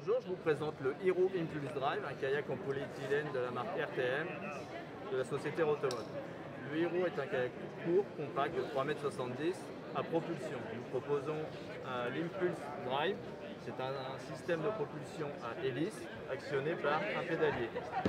Bonjour, je vous présente le Hero Impulse Drive, un kayak en polyéthylène de la marque RTM de la société Rotomod. Le Hero est un kayak court, compact de 3,70 m à propulsion. Nous proposons l'Impulse Drive, c'est un système de propulsion à hélice actionné par un pédalier.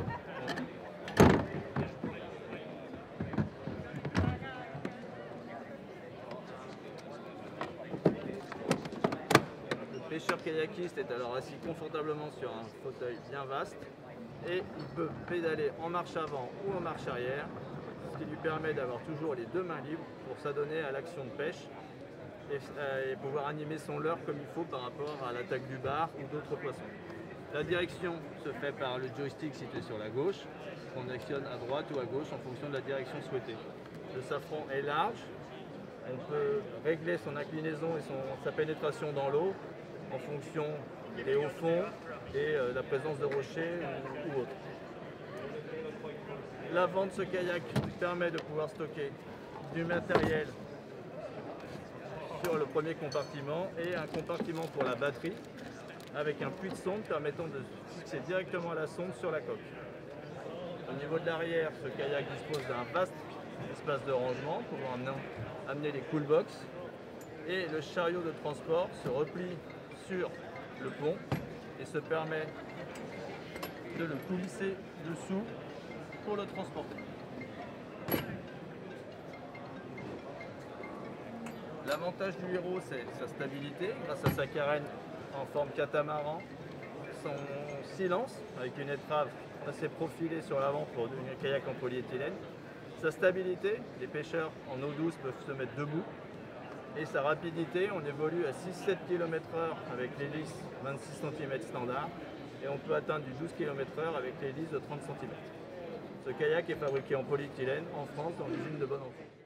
Le pêcheur kayakiste est alors assis confortablement sur un fauteuil bien vaste et il peut pédaler en marche avant ou en marche arrière, ce qui lui permet d'avoir toujours les deux mains libres pour s'adonner à l'action de pêche et pouvoir animer son leurre comme il faut par rapport à l'attaque du bar ou d'autres poissons. La direction se fait par le joystick situé sur la gauche, qu'on actionne à droite ou à gauche en fonction de la direction souhaitée. Le safran est large, on peut régler son inclinaison et sa pénétration dans l'eau en fonction des hauts fonds et la présence de rochers ou autres. L'avant de ce kayak permet de pouvoir stocker du matériel sur le premier compartiment et un compartiment pour la batterie avec un puits de sonde permettant de fixer directement la sonde sur la coque. Au niveau de l'arrière, ce kayak dispose d'un vaste espace de rangement pour amener les coolbox et le chariot de transport se replie sur le pont et se permet de le coulisser dessous pour le transporter. L'avantage du Hero, c'est sa stabilité grâce à sa carène en forme catamaran, son silence avec une étrave assez profilée sur l'avant pour un kayak en polyéthylène, sa stabilité, les pêcheurs en eau douce peuvent se mettre debout, et sa rapidité, on évolue à 6-7 km/h avec l'hélice 26 cm standard et on peut atteindre du 12 km/h avec l'hélice de 30 cm. Ce kayak est fabriqué en polyéthylène en France dans l'usine de Bonenfant.